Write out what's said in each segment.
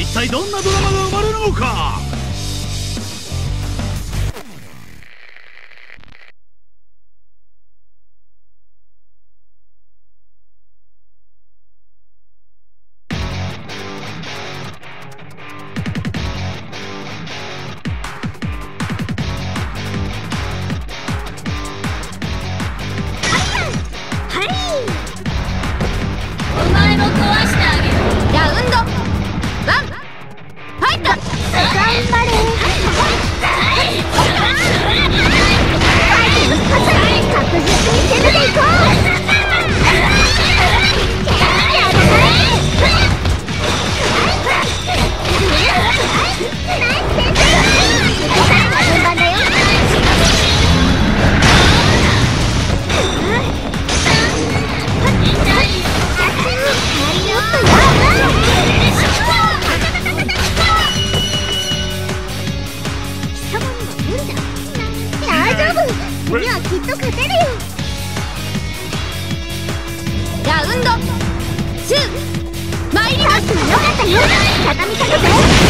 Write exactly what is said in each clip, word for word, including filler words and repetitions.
一体どんなドラマが生まれるのか。 次はきっと勝てるよ。ラウンドツー参ります。よかったよ。畳みかけて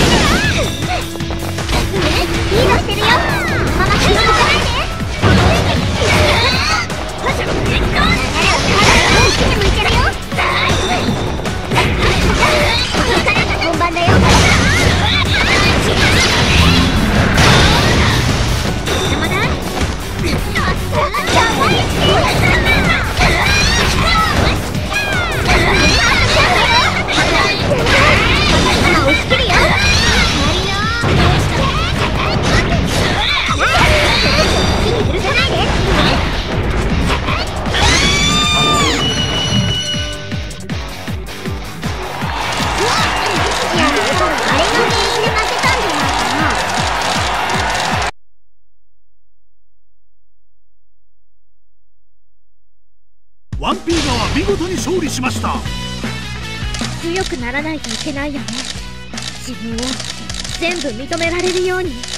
リードしてるよ。ママ気をつけないで。大きに向いてるよ。本番だよ。邪魔だ。 ワンピーガは見事に勝利しました。 強くならないといけないよね。自分を全部認められるように。